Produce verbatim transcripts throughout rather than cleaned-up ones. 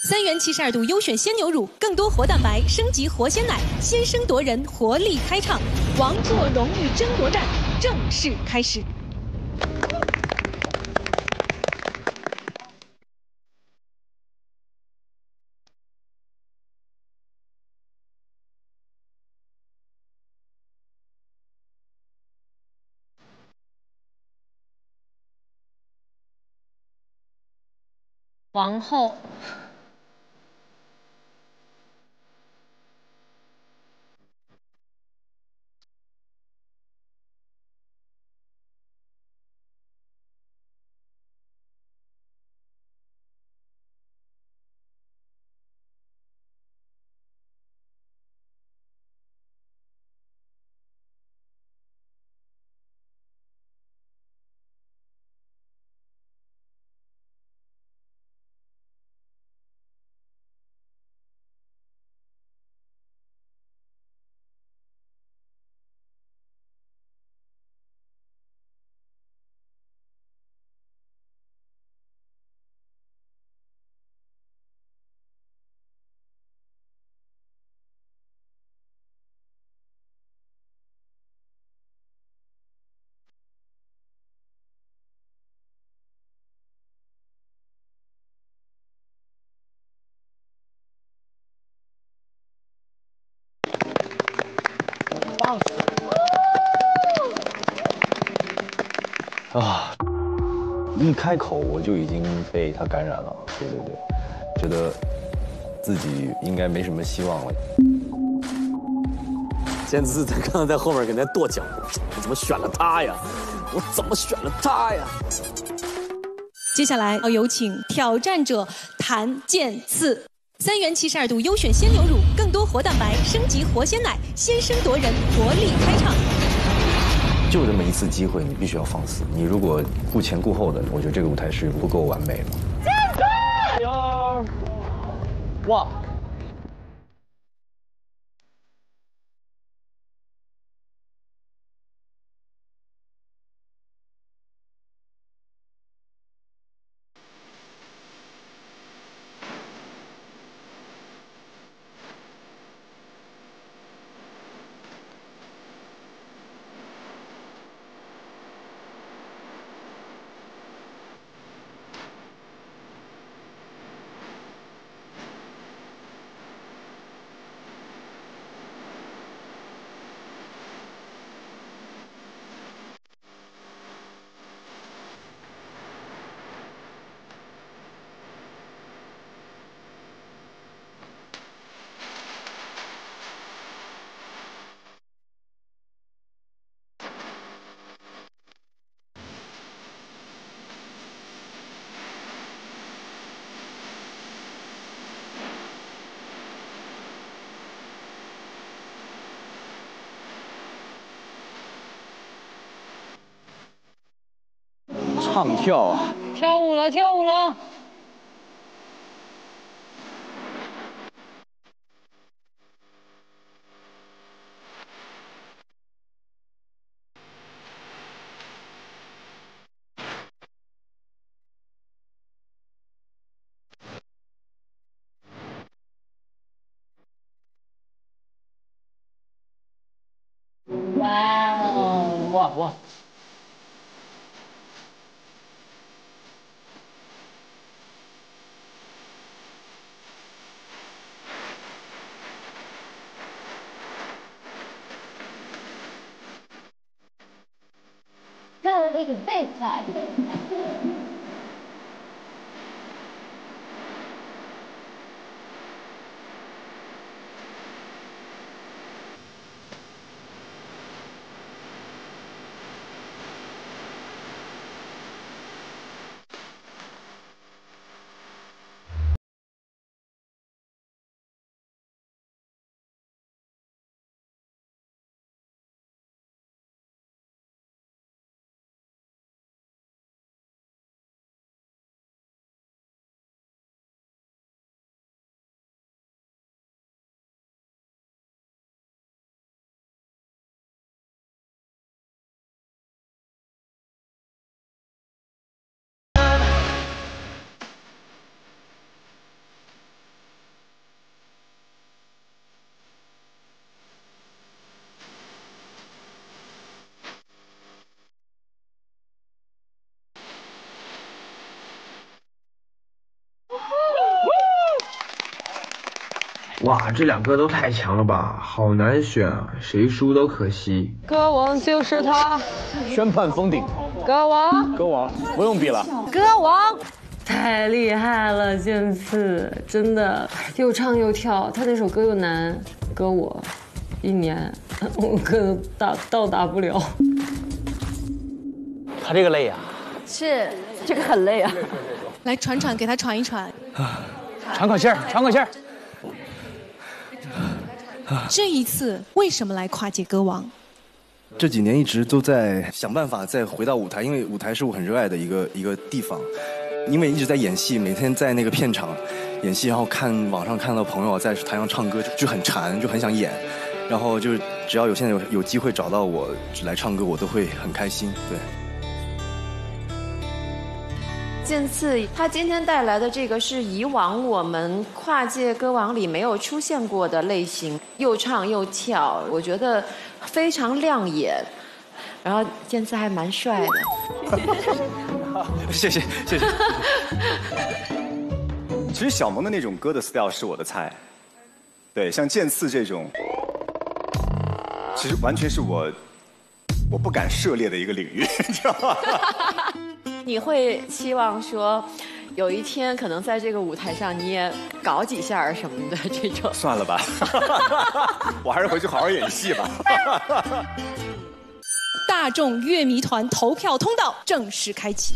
三元七十二度优选鲜牛乳，更多活蛋白，升级活鲜奶，先声夺人，活力开唱，王座荣誉争夺战正式开始。 王后， 棒！啊，一开口我就已经被他感染了，对对对，觉得自己应该没什么希望了。 简直是在刚刚在后面给人家跺脚，我怎么选了他呀？我怎么选了他呀？ 接下来要有请挑战者谭健次。 三元七十二度优选鲜牛乳，更多活蛋白，升级活鲜奶，先声夺人，活力开唱。 就这么一次机会，你必须要放肆。你如果顾前顾后的，我觉得这个舞台是不够完美的。 一二，哇！唱跳啊！ 跳舞了，跳舞了。哇哦！ 哇哇！ 跳了一个备仔。 哇，这两个都太强了吧，好难选啊，谁输都可惜。 歌王就是他， 宣判封顶。 歌王， 歌王不用比了。 歌王太厉害了，剑次真的又唱又跳，他那首歌又难，歌我一年我可能达到达不了。 他这个累呀、啊， 是这个很累啊。 来喘喘，给他喘一喘。 喘口气儿，喘口气儿。 这一次为什么来跨界歌王？ 这几年一直都在想办法再回到舞台，因为舞台是我很热爱的一个一个地方。因为一直在演戏，每天在那个片场演戏，然后看网上看到朋友在台上唱歌，就就很馋，就很想演。然后就只要有现在有有机会找到我来唱歌，我都会很开心。对。 剑次他今天带来的这个是以往我们跨界歌王里没有出现过的类型，又唱又跳，我觉得非常亮眼。然后剑次还蛮帅的。 谢谢谢谢。其实小萌的那种歌的 style 是我的菜，对，像剑次这种，其实完全是我我不敢涉猎的一个领域，你知道吗？ 你会希望说，有一天可能在这个舞台上你也搞几下什么的这种？ 算了吧，我还是回去好好演戏吧。 大众乐迷团投票通道正式开启。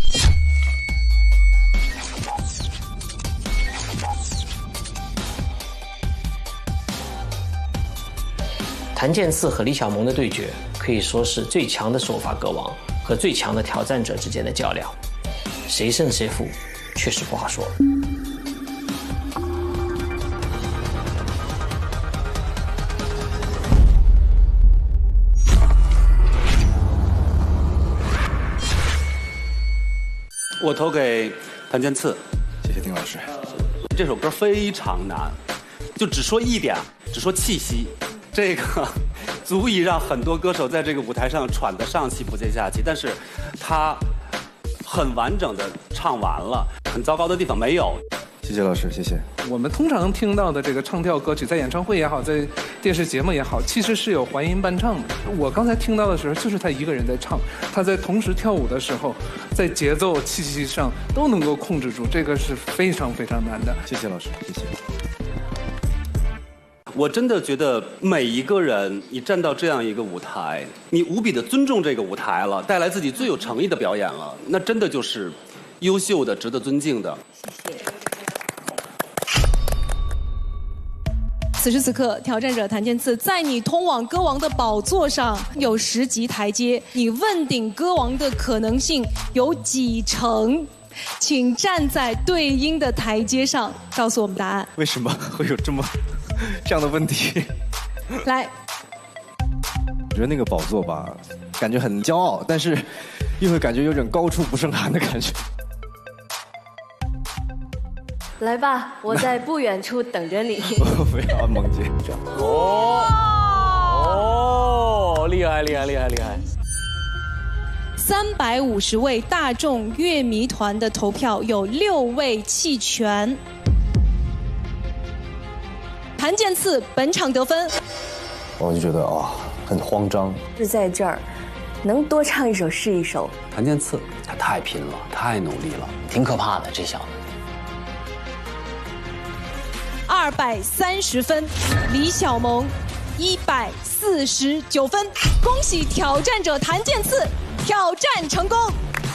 谭健次和李小萌的对决，可以说是最强的手法歌王和最强的挑战者之间的较量，谁胜谁负，确实不好说。 我投给谭健次， 谢谢丁老师。 这首歌非常难，就只说一点，只说气息，这个足以让很多歌手在这个舞台上喘得上气不接下气。但是，他很完整的唱完了，很糟糕的地方没有。 谢谢老师，谢谢。 我们通常听到的这个唱跳歌曲，在演唱会也好，在电视节目也好，其实是有还音伴唱的。我刚才听到的时候，就是他一个人在唱，他在同时跳舞的时候，在节奏、气息上都能够控制住，这个是非常非常难的。 谢谢老师，谢谢。 我真的觉得每一个人，你站到这样一个舞台，你无比的尊重这个舞台了，带来自己最有诚意的表演了，那真的就是优秀的、值得尊敬的。 谢谢。 此时此刻，挑战者谭健次在你通往歌王的宝座上有十级台阶，你问鼎歌王的可能性有几成？请站在对应的台阶上，告诉我们答案。 为什么会有这么这样的问题？ 来， 我觉得那个宝座吧，感觉很骄傲，但是又会感觉有点高处不胜寒的感觉。 来吧，我在不远处等着你。 不要萌姐这样。 哦哦，厉害厉害厉害厉害！ 三百五十位大众乐迷团的投票有六位弃权。谭健次本场得分， 我就觉得啊，很慌张。 是在这儿，能多唱一首是一首。 谭健次他太拼了，太努力了，挺可怕的这小子。 二百三十分，李小萌一百四十九分，恭喜挑战者谭健次挑战成功！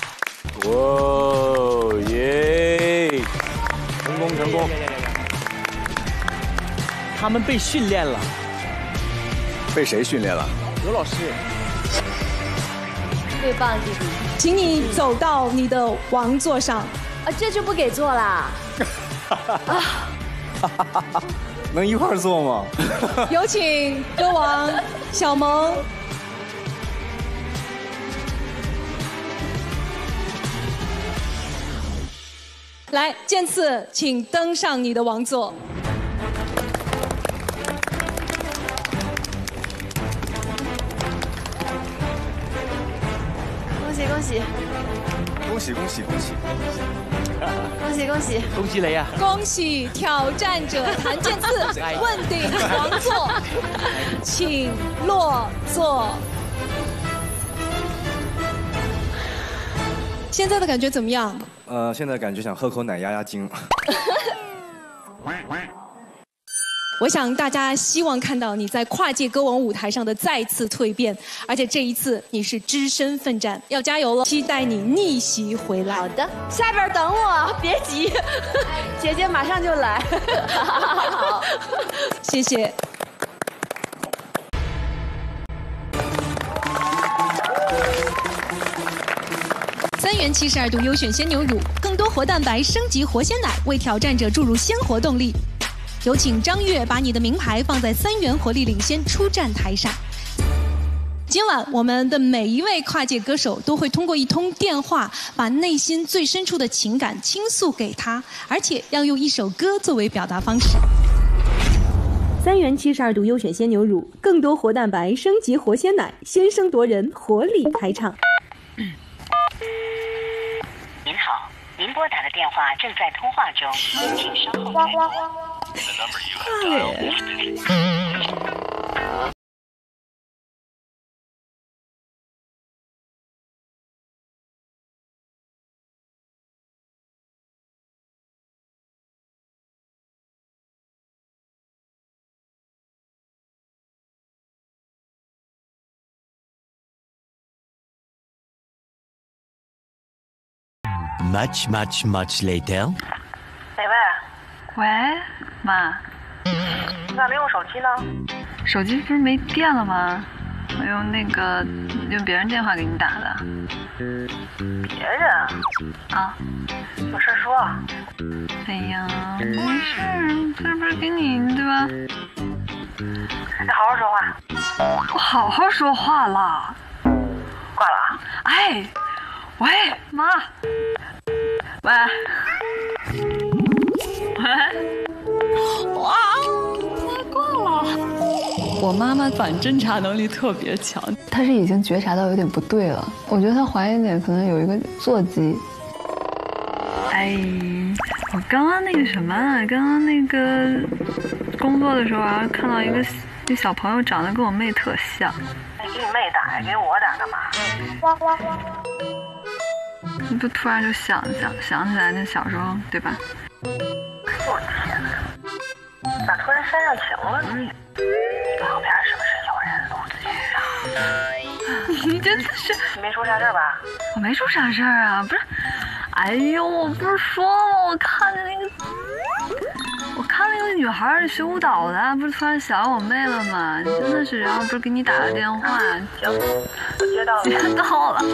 哇耶！成功成功！他们被训练了， 被谁训练了？ 刘老师。 最棒，弟弟， 请你走到你的王座上。 啊，这就不给坐啦！啊。 能一块儿做吗？ 有请歌王小萌。来，健次，请登上你的王座。 恭喜恭喜！ 恭喜恭喜恭喜！ 恭恭喜恭喜恭喜你啊！ 恭喜挑战者谭健次问鼎王座，请落座。现在的感觉怎么样？ 呃，现在感觉想喝口奶压压惊。 我想大家希望看到你在跨界歌王舞台上的再次蜕变，而且这一次你是只身奋战，要加油了！期待你逆袭回来。 好的，下边等我，别急，姐姐马上就来。好， 谢谢。三元七十二度优选鲜牛乳，更多活蛋白，升级活鲜奶，为挑战者注入鲜活动力。有请张悦把你的名牌放在三元活力领先出战台上。今晚我们的每一位跨界歌手都会通过一通电话，把内心最深处的情感倾诉给他，而且要用一首歌作为表达方式。三元七十二度优选鲜牛乳，更多活蛋白，升级活鲜奶，先声夺人，活力开唱。 您好，您拨打的电话正在通话中，请稍后再拨。 Much, much, much later。 哪位？喂，妈。你咋没用手机呢？手机不是没电了吗？我用那个用别人电话给你打的。别人？啊？有事说。哎呀，没事，这不是给你对吧？你好好说话。我好好说话了。挂了。哎，喂，妈。喂，喂，哇，太挂了！我妈妈反侦查能力特别强，她是已经觉察到有点不对了。我觉得她怀疑点可能有一个座机。哎，我刚刚那个什么，刚刚那个工作的时候啊，看到一个一小朋友长得跟我妹特像。你给你妹打呀？给我打干嘛？你不突然就想想想起来那小时候，对吧？我天哪！咋突然煽上情了呢？旁边是不是有人录自语啊？你这是你没出啥事儿吧？我没出啥事儿啊，不是。哎呦，我不是说了，我看见那个，我看那个女孩是学舞蹈的，不是突然想我妹了吗？真的是，然后不是给你打个电话，行，我接到了，接到了。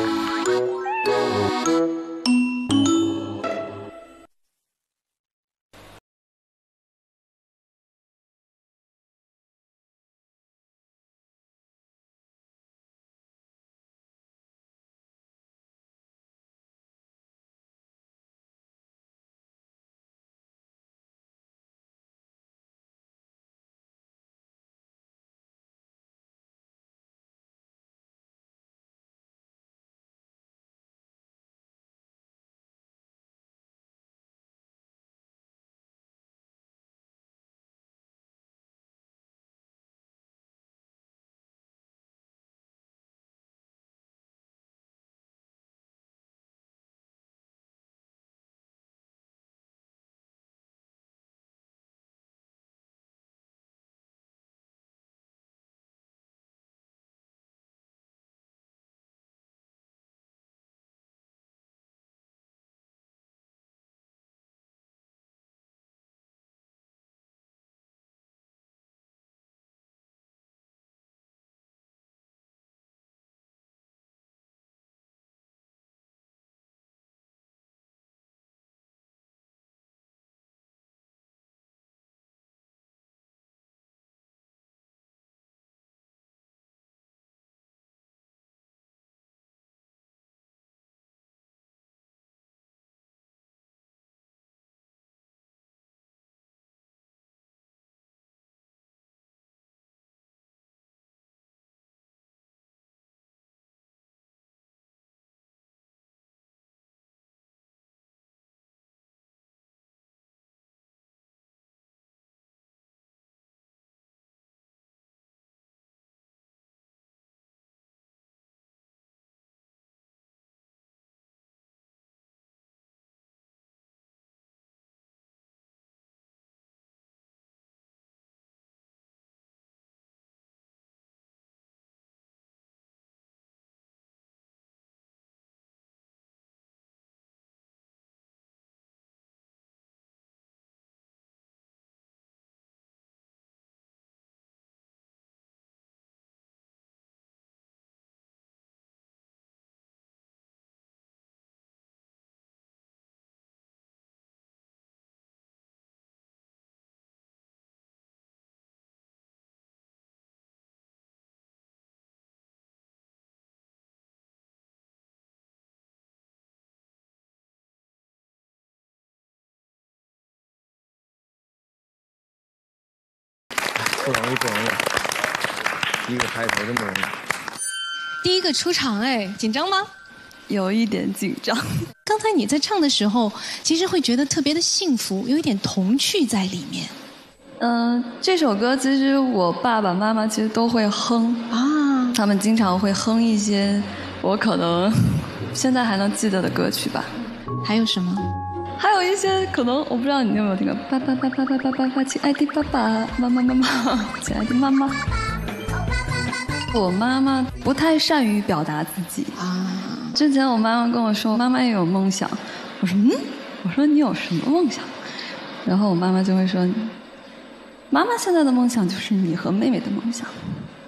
不容易，不容易，第一个开头真不容易。 第一个出场，哎，紧张吗？ 有一点紧张。 刚才你在唱的时候，其实会觉得特别的幸福，有一点童趣在里面。 嗯、呃，这首歌其实我爸爸妈妈其实都会哼啊，他们经常会哼一些我可能现在还能记得的歌曲吧。 还有什么？ 还有一些可能我不知道你有没有听过，爸爸爸爸爸爸爸爸，亲爱的爸爸，妈妈妈妈，亲爱的妈妈。我妈妈不太善于表达自己啊。之前我妈妈跟我说，妈妈也有梦想。我说嗯，我说你有什么梦想？然后我妈妈就会说，妈妈现在的梦想就是你和妹妹的梦想。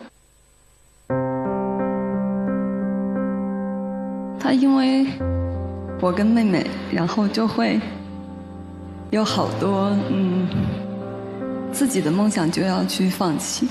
她因为我跟妹妹，然后就会有好多嗯自己的梦想就要去放弃。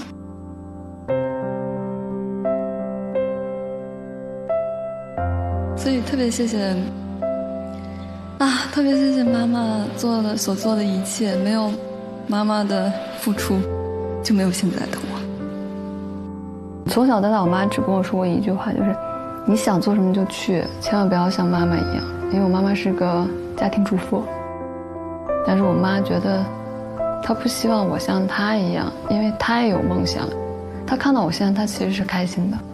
所以特别谢谢啊，特别谢谢妈妈做的所做的一切，没有妈妈的付出，就没有现在的我。从小到大，我妈只跟我说过一句话，就是你想做什么就去，千万不要像妈妈一样。因为我妈妈是个家庭主妇，但是我妈觉得她不希望我像她一样，因为她也有梦想。她看到我现在，她其实是开心的。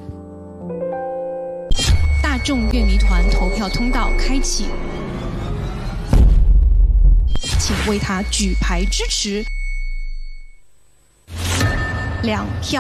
大众乐迷团投票通道开启，请为他举牌支持，两票。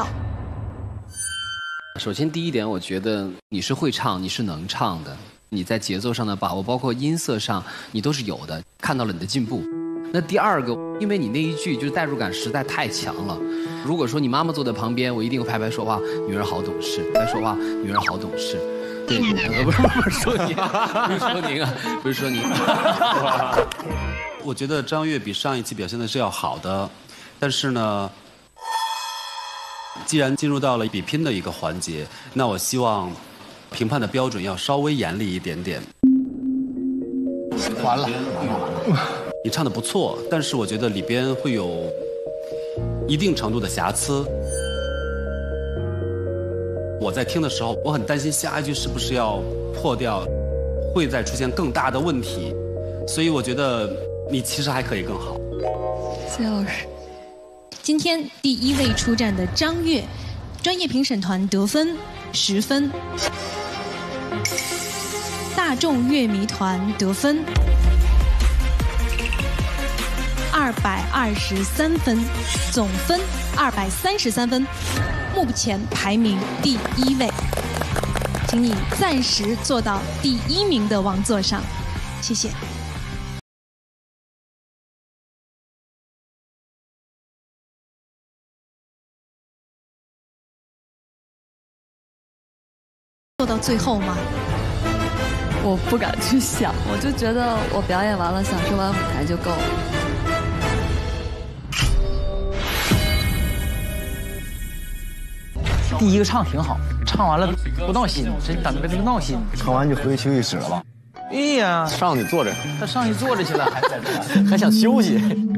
首先第一点，我觉得你是会唱，你是能唱的，你在节奏上的把握，包括音色上，你都是有的，看到了你的进步。那第二个，因为你那一句就是代入感实在太强了。如果说你妈妈坐在旁边，我一定会拍拍说话，女儿好懂事，拍说话，女儿好懂事。对，呃，不是不是说你，不是说您啊，不是说您。 我觉得张悦比上一期表现的是要好的，但是呢，既然进入到了比拼的一个环节，那我希望评判的标准要稍微严厉一点点。 完了， 你唱的不错，但是我觉得里边会有一定程度的瑕疵。我在听的时候，我很担心下一句是不是要破掉，会再出现更大的问题，所以我觉得你其实还可以更好。 谢谢老师。 今天第一位出战的张悦，专业评审团得分十分，大众乐迷团得分二百二十三分，总分二百三十三分。目前排名第一位，请你暂时坐到第一名的王座上，谢谢。做到最后吗？ 我不敢去想，我就觉得我表演完了，享受完舞台就够了。 第一个唱挺好，唱完了不闹心，真等着这个闹心。 唱完就回去休息室了吧？ 哎呀， 上去坐着， 他上去坐着去了，还在这， 还想休息。